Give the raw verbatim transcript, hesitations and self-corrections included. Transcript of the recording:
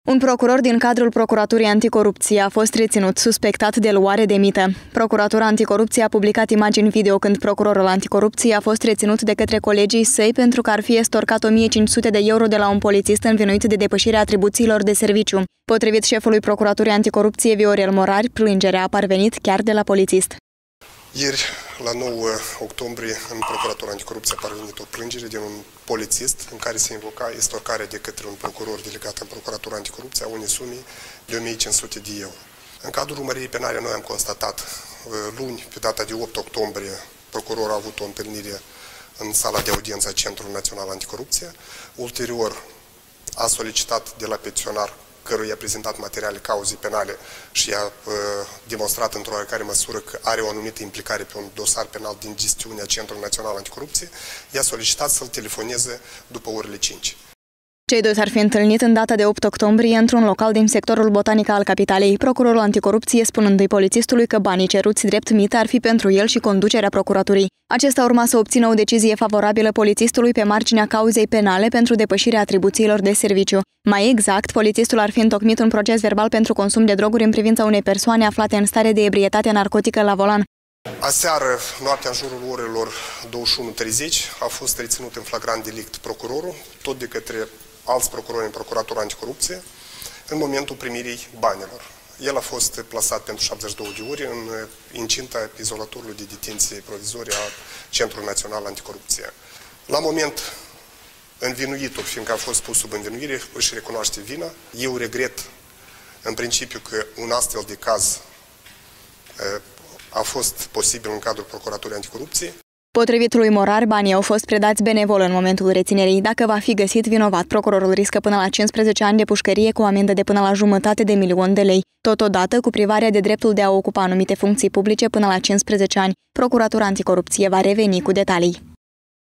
Un procuror din cadrul Procuraturii Anticorupție a fost reținut suspectat de luare de mită. Procuratura Anticorupție a publicat imagini video când procurorul anticorupție a fost reținut de către colegii săi pentru că ar fi estorcat o mie cinci sute de euro de la un polițist învinuit de depășirea atribuțiilor de serviciu. Potrivit șefului Procuraturii Anticorupție Viorel Morari, plângerea a parvenit chiar de la polițist. Ieri, la nouă octombrie, în Procuratura Anticorupție a parvenit o plângere de un polițist în care se invoca estorcarea de către un procuror delegat în Procuratura Anticorupție a unei sume de o mie cinci sute de euro. În cadrul urmăririi penale, noi am constatat luni, pe data de opt octombrie, procurorul a avut o întâlnire în sala de audiență a Centrului Național Anticorupție. Ulterior, a solicitat de la petiționar căruia i-a prezentat materiale cauzei penale și i-a uh, demonstrat într-o oarecare măsură că are o anumită implicare pe un dosar penal din gestiunea Centrului Național Anticorupție, i-a solicitat să-l telefoneze după orele cinci. Cei doi s-ar fi întâlnit în data de opt octombrie într-un local din sectorul botanic al capitalei, procurorul anticorupție spunându-i polițistului că banii ceruți drept mită ar fi pentru el și conducerea procuraturii. Acesta urma să obțină o decizie favorabilă polițistului pe marginea cauzei penale pentru depășirea atribuțiilor de serviciu. Mai exact, polițistul ar fi întocmit un proces verbal pentru consum de droguri în privința unei persoane aflate în stare de ebrietate narcotică la volan. Aseară, noaptea în jurul orelor douăzeci și unu treizeci, a fost reținut în flagrant delict procurorul, tot de către alți procurori în Procuratura Anticorupție, în momentul primirii banilor. El a fost plasat pentru șaptezeci și două de ore în incinta izolatorului de detenție provizorie a Centrului Național Anticorupție. La moment, învinuitul, fiindcă a fost pus sub învinuire, își recunoaște vina. Eu regret, în principiu, că un astfel de caz a fost posibil în cadrul Procuraturii Anticorupție. Potrivit lui Morari, banii au fost predați benevol în momentul reținerii. Dacă va fi găsit vinovat, procurorul riscă până la cincisprezece ani de pușcărie cu o amendă de până la jumătate de milion de lei. Totodată, cu privarea de dreptul de a ocupa anumite funcții publice până la cincisprezece ani, Procuratura Anticorupție va reveni cu detalii.